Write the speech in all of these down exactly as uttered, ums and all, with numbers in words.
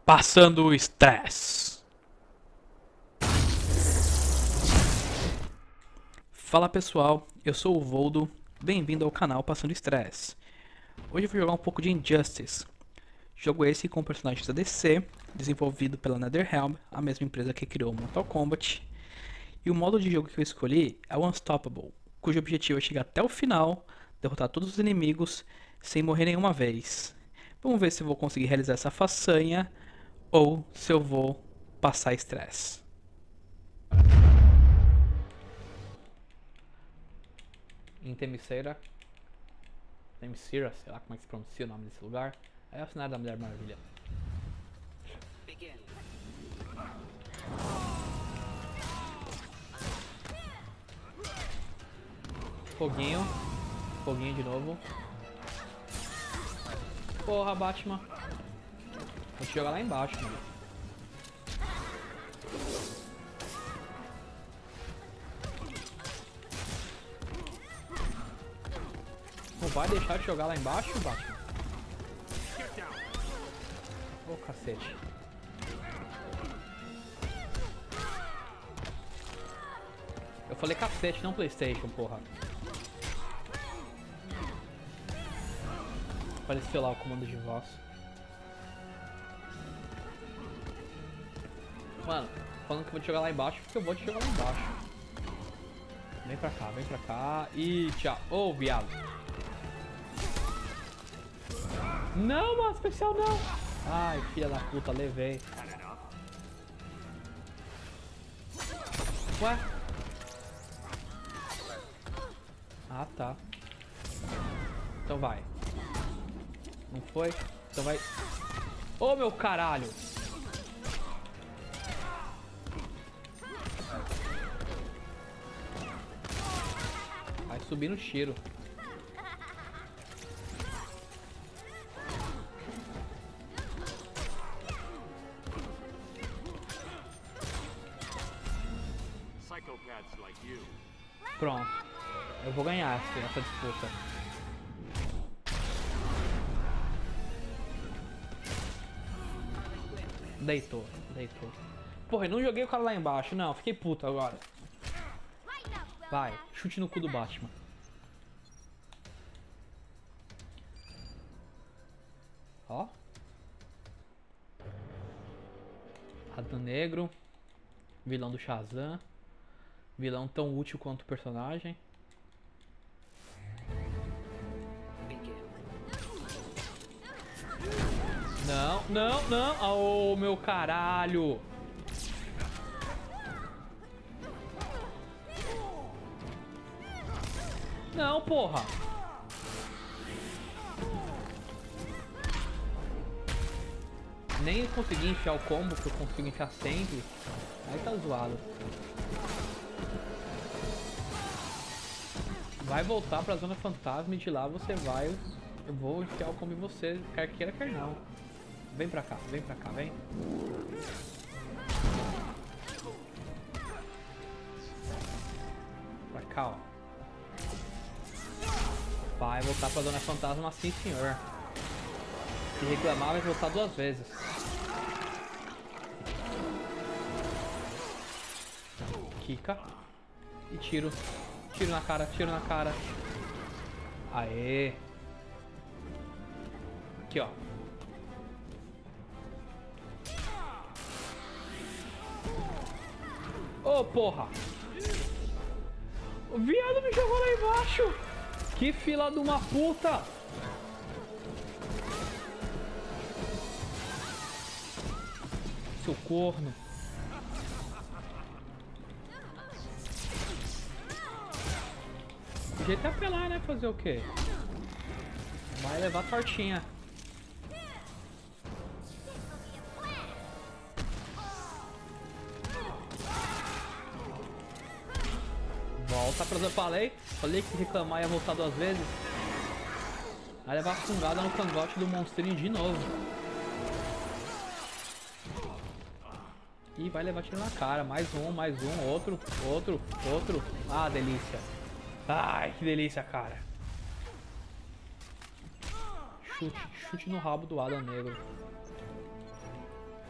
Passando o estresse. Fala pessoal, eu sou o Voldo, bem-vindo ao canal Passando Estresse. Hoje eu vou jogar um pouco de Injustice. Jogo esse com personagens da D C, desenvolvido pela NetherRealm, a mesma empresa que criou Mortal Kombat. E o modo de jogo que eu escolhi é o Unstoppable, cujo objetivo é chegar até o final, derrotar todos os inimigos sem morrer nenhuma vez. Vamos ver se eu vou conseguir realizar essa façanha ou se eu vou passar estresse. Em Themyscira, Themyscira, sei lá como é que se pronuncia o nome desse lugar, é a cidade da Mulher Maravilha. Foguinho, foguinho de novo. Porra, Batman. Vou te jogar lá embaixo, mano. Não vai deixar de jogar lá embaixo, Batman? Ô, cacete. Eu falei cacete, não PlayStation, porra. Apareceu lá o comando de voz. Mano, falando que eu vou te jogar lá embaixo, porque eu vou te jogar lá embaixo. Vem pra cá, vem pra cá e tchau. Ô, oh, viado. Não, mano, especial não. Ai, filha da puta, levei. Ué? Ah, tá. Então vai. Não foi? Então vai. Ô, meu caralho. Vai subir no tiro. Pronto. Eu vou ganhar essa, essa disputa. Deitou, deitou. Porra, eu não joguei o cara lá embaixo, não. Fiquei puto agora. Vai, chute no cu do Batman. Ó. Adão Negro. Vilão do Shazam. Vilão tão útil quanto o personagem. Não, não, não. Oh, meu caralho. Não, porra. Nem consegui enfiar o combo que eu consigo enfiar sempre. Aí tá zoado. Vai voltar pra Zona Fantasma e de lá você vai. Eu vou enfiar o combo em você, quer queira, quer não. Vem pra cá, vem pra cá, vem. Pra cá, ó. Vai voltar pra Zona Fantasma, sim senhor. Se reclamar, vai voltar duas vezes. Kika. E tiro. Tiro na cara, tiro na cara. Aê. Aqui, ó. Ô, oh, porra. O viado me jogou lá embaixo. Que fila de uma puta. Seu corno. O jeito é apelar, né? Fazer o quê? Vai levar tortinha. Volta pra eu falei. Falei que reclamar ia voltar duas vezes. Vai levar fungada no cangote do monstrinho de novo. E vai levar tiro na cara. Mais um, mais um, outro, outro, outro. Ah, delícia. Ai, que delícia, cara. Chute, chute no rabo do Adão Negro.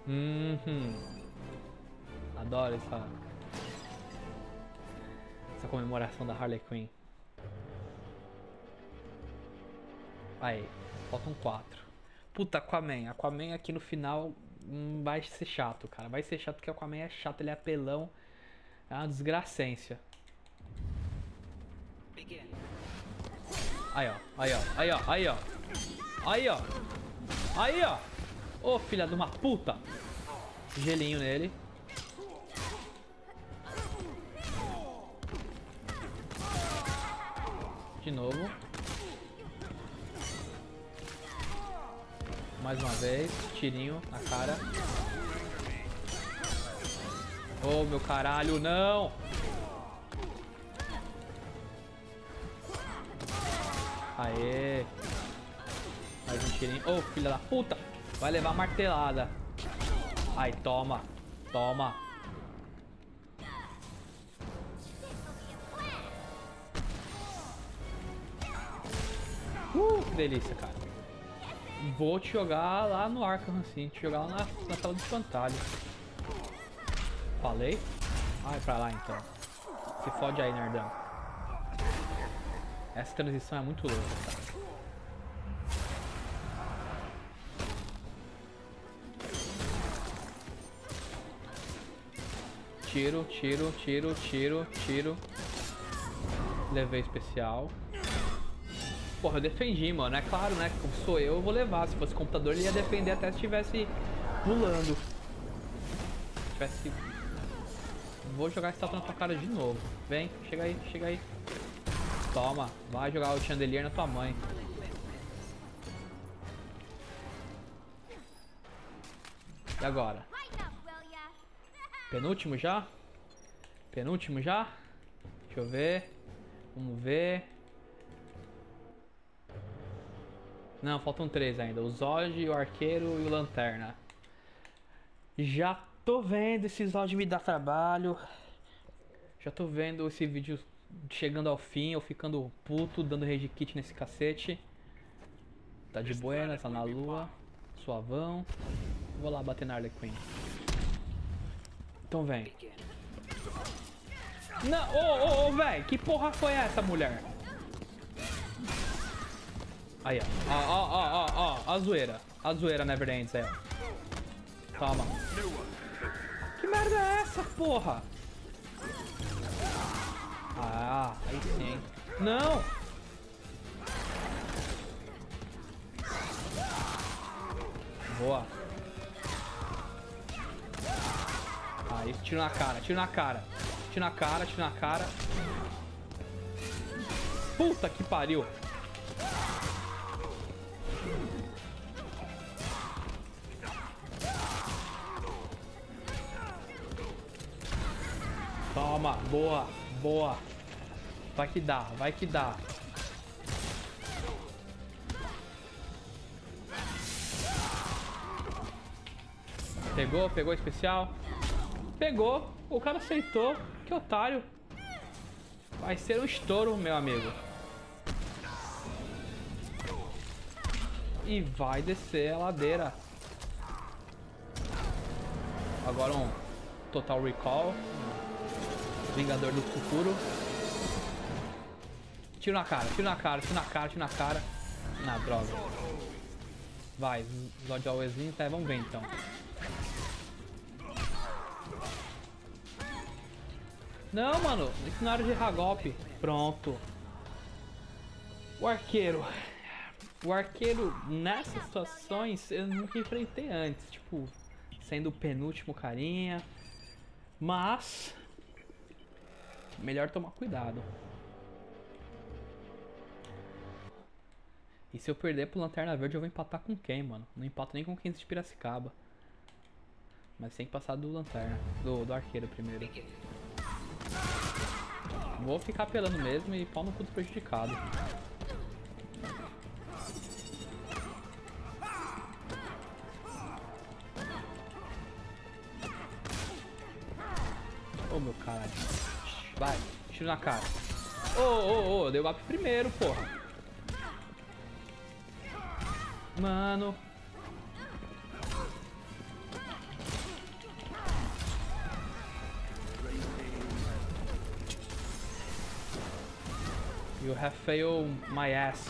Uhum. Adoro essa... Essa comemoração da Harley Quinn. Aí, faltam quatro. Puta, Aquaman. Aquaman aqui no final hum, vai ser chato, cara. Vai ser chato porque o Aquaman é chato, ele é apelão. É uma desgracência. Aí, ó. Aí, ó. Aí, ó. Aí, ó. Aí, ó. Aí, ó. Ô, filha de uma puta. Gelinho nele. De novo. Mais uma vez. Tirinho na cara. Oh, meu caralho, não! Aê! Mais um tirinho. Oh, filha da puta! Vai levar martelada. Aí, toma. Toma. Uh, que delícia, cara. Vou te jogar lá no Arkham, assim. Te jogar lá na, na sala de espantalho. Falei? Vai pra lá, então. Se fode aí, nerdão. Essa transição é muito louca, cara. Tiro, tiro, tiro, tiro, tiro. Levei especial. Porra, eu defendi, mano. É claro, né? Como sou eu, eu vou levar. Se fosse computador, ele ia defender até se estivesse pulando. Se tivesse... Vou jogar esse tapa na tua cara de novo. Vem, chega aí, chega aí. Toma, vai jogar o chandelier na tua mãe. E agora? Penúltimo já? Penúltimo já? Deixa eu ver. Vamos ver. Não, faltam três ainda. O Zod, o Arqueiro e o Lanterna. Já tô vendo esse Zod me dar trabalho. Já tô vendo esse vídeo chegando ao fim, eu ficando puto, dando rage kit nesse cacete. Tá de buena, tá na lua. Suavão. Vou lá bater na Harley Quinn. Então vem. Não, ô, ô, ô, velho, que porra foi essa, mulher? Aí, ó, ó, ó, ó, ó, ó, a zoeira. A zoeira Never Ends, aí, ó. Toma. Que merda é essa, porra? Ah, aí sim. Não! Boa. Ah, isso, tiro na cara, tiro na cara. Tiro na cara, tiro na cara. Puta que pariu. Toma, boa, boa. Vai que dá, vai que dá. Pegou, pegou especial. Pegou, o cara aceitou. Que otário. Vai ser um estouro, meu amigo. E vai descer a ladeira. Agora um Total Recall. Vingador do futuro. Tiro na cara, tiro na cara, tiro na cara, tiro na cara. Na droga. Vai, Zod Always tá, vamos ver então. Não, mano, isso na hora de errar golpe. Pronto. O arqueiro. O arqueiro, nessas situações, eu nunca enfrentei antes. Tipo, sendo o penúltimo carinha. Mas... melhor tomar cuidado. E se eu perder pro Lanterna Verde, eu vou empatar com quem, mano? Não empato nem com quem de Piracicaba. Mas tem que passar do Lanterna. Do, do arqueiro primeiro. Vou ficar apelando mesmo e pau no cu do prejudicado. Ô, meu caralho. Vai, tiro na cara. Ô, ô, ô, deu up primeiro, porra. Mano. You have failed my ass.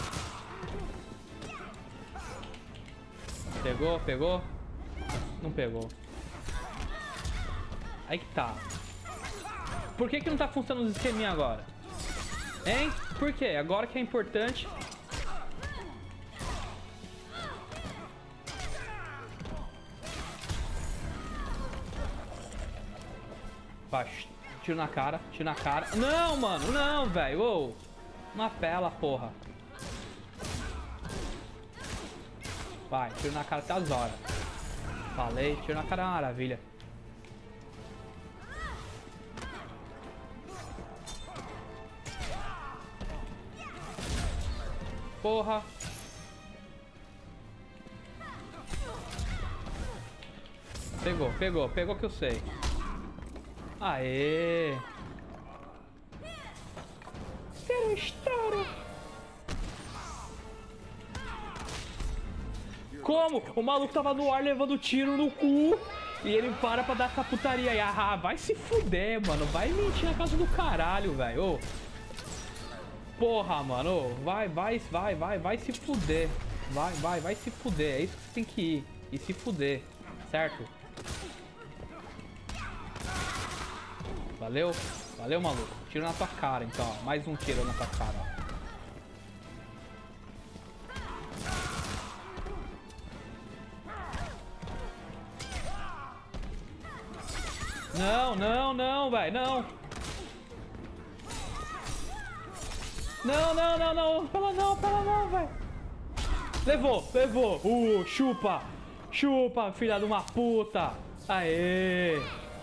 Pegou? Pegou? Não pegou. Aí que tá. Por que que não tá funcionando os esqueminha agora? Hein? Por quê? Agora que é importante. Vai, tiro na cara, tiro na cara. Não, mano, não, velho. Uou. Não apela, porra. Vai, tiro na cara até as horas. Falei, tiro na cara é uma maravilha. Porra. Pegou, pegou, pegou que eu sei. Aê! Quero estouro! Como? O maluco tava no ar levando tiro no cu e ele para pra dar essa putaria aí. Ah, vai se fuder, mano. Vai mentir na casa do caralho, velho. Porra, mano. Vai, vai, vai, vai, vai se fuder. Vai, vai, vai se fuder. É isso que você tem que ir. E se fuder. Certo? Valeu? Valeu, maluco. Tiro na tua cara, então. Ó. Mais um tiro na tua cara, ó. Não, não, não, velho. Não. Não, não, não, não. Pela não, pela não, velho. Levou, levou. Uh, chupa. Chupa, filha de uma puta. Aê.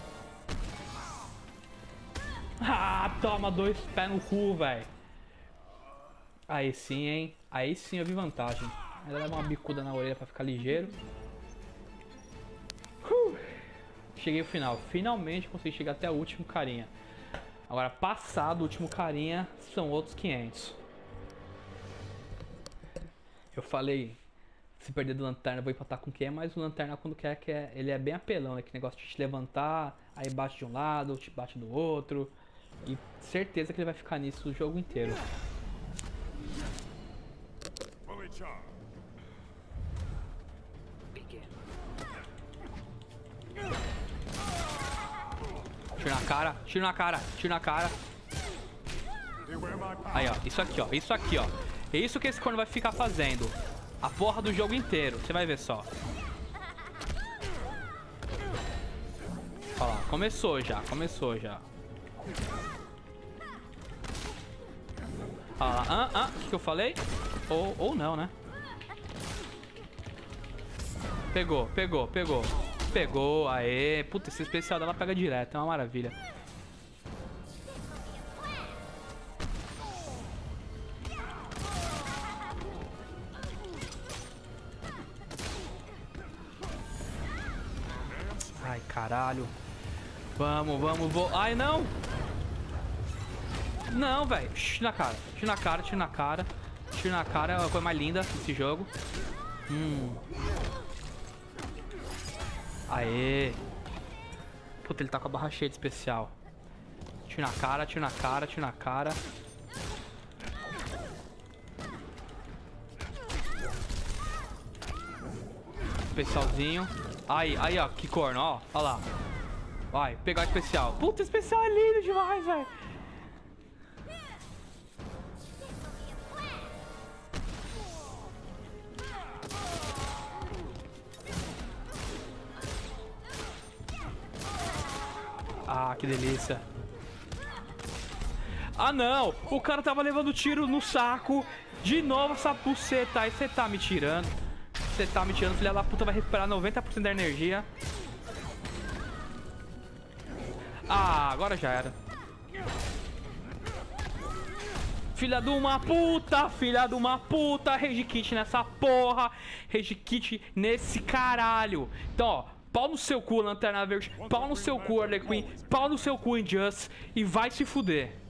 Ah, toma dois pés no cu, velho. Aí sim, hein. Aí sim eu vi vantagem. Ainda leva uma bicuda na orelha pra ficar ligeiro. Uh. Cheguei ao final. Finalmente consegui chegar até o último carinha. Agora, passado o último carinha, são outros quinhentos. Eu falei, se perder do lanterna, eu vou empatar com quem, mas o lanterna quando quer, que é, ele é bem apelão, né? Que negócio de te levantar, aí bate de um lado, te bate do outro. E certeza que ele vai ficar nisso o jogo inteiro. Tiro na cara, tiro na cara, tiro na cara. Aí, ó, isso aqui, ó, isso aqui, ó. É isso que esse corno vai ficar fazendo. A porra do jogo inteiro, você vai ver só. Olha lá, começou já, começou já. Olha lá, ah, ah, o que, que eu falei? Ou, ou não, né? Pegou, pegou, pegou. Pegou, aê. Puta, esse especial dela pega direto, é uma maravilha. Ai, caralho. Vamos, vamos, vou. Ai, não! Não, velho. Tiro na cara, tiro na cara, tiro na cara. Tiro na cara é a coisa mais linda desse jogo. Hum. Aê. Puta, ele tá com a barra cheia de especial. Tiro na cara, tiro na cara, tiro na cara. Especialzinho. Aí, aí, ó, que corno, ó. Ó lá. Vai, pegar o especial. Puta, especial é lindo demais, velho. Ah, que delícia. Ah, não. O cara tava levando tiro no saco. De novo essa buceta. Aí você tá me tirando. Você tá me tirando. Filha da puta vai recuperar noventa por cento da energia. Ah, agora já era. Filha de uma puta. Filha de uma puta. Rage Kit nessa porra. Rage Kit nesse caralho. Então, ó. Pau no seu cu, Lanterna Verde. Pau no seu cu, Harley Quinn. Pau no seu cu, Injustice. E vai se fuder.